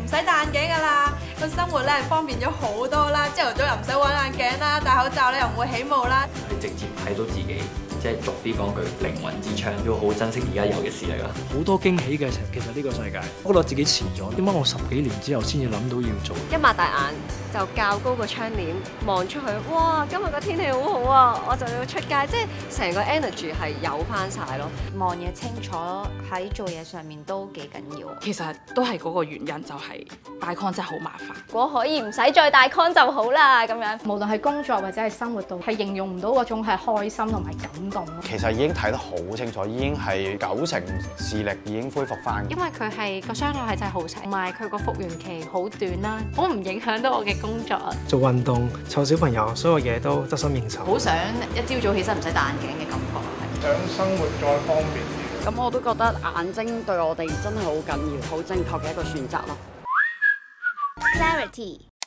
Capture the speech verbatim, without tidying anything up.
使戴眼鏡㗎啦，個生活咧係方便咗好多啦。朝頭早又唔使揾眼鏡啦，戴口罩咧又唔會起霧啦。 你直接睇到自己，即係俗啲講句靈魂之窗，都好珍惜而家有嘅事嚟啦。 好多驚喜嘅，其實呢個世界，我覺得自己遲咗。點解我十幾年之後先至諗到要做？ 一擘大眼就較高個窗簾望出去，哇！今日個天氣好好啊，我就要出街，即係成個 energy 係有翻晒咯。 望嘢清楚喺做嘢上面都幾緊要。 其實都係嗰個原因，就係戴 con 真係好麻煩。 如果可以唔使再戴 con 就好啦，咁樣。 無論係工作或者係生活度，係形容唔到嗰種係開心同埋感動。 其實已經睇得好清楚，已經係九成視力已經恢復翻。 因為佢係個傷口係真係好細，同埋佢個復原期好短啦，好唔影響到我嘅工作啊。 做運動、湊小朋友，所有嘢都得心應手。 好想一朝早起身唔使戴眼鏡嘅感覺。 想生活再方便啲。 咁我都覺得眼睛對我哋真係好緊要，好正確嘅一個選擇咯。 Clarity。